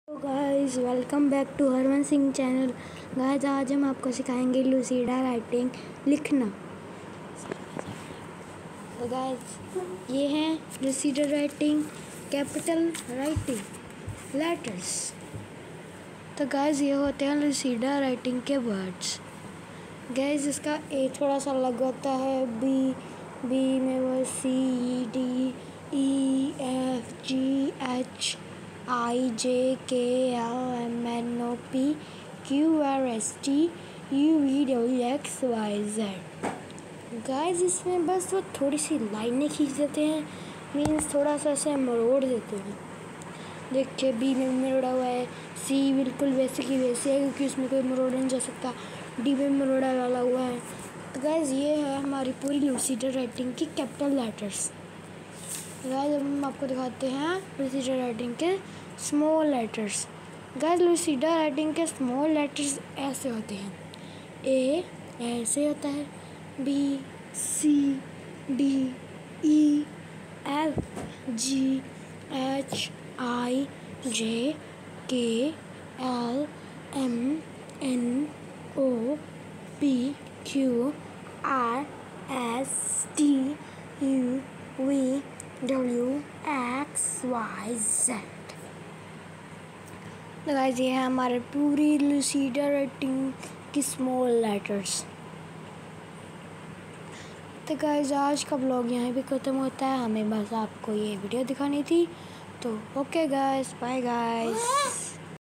Guys welcome back to Harvan Singh channel. Guys आज हम आपको सिखाएंगे लूसीडा राइटिंग लिखना। तो गाइस ये है Lucida writing, capital writing letters. तो गाइस ये होते हैं लूसीडा राइटिंग के वर्ड्स। गाइस इसका ए थोड़ा सा अलग होता है, बी में वो CDEFGH IJKLMNOP QRSTUVWXYZ। गाइस इसमें बस वो थोड़ी सी लाइनें खींच देते हैं, मीन्स थोड़ा सा ऐसे मरोड़ देते हैं। देखिए बी में मरोड़ा हुआ है, सी बिल्कुल वैसे की वैसे है क्योंकि उसमें कोई मरोड़ा नहीं जा सकता, डी में मरोड़ा डाला हुआ है। तो गाइस ये है हमारी पूरी लूसीडा राइटिंग की कैपिटल लेटर्स। गाइस अब हम आपको दिखाते हैं लूसीडा राइटिंग के small letters. Guys Lucida writing के स्मॉल लेटर्स ऐसे होते हैं, ए ऐसे होता है, बी CDEFGHIJKLMNOPQRSTUVWXYZ। तो गाइस ये है हमारे पूरी लूसीडा राइटिंग की स्मॉल लेटर्स। तो गाइस आज का ब्लॉग यहाँ पे ख़त्म होता है, हमें बस आपको ये वीडियो दिखानी थी। तो ओके गाइस, बाय गाइस।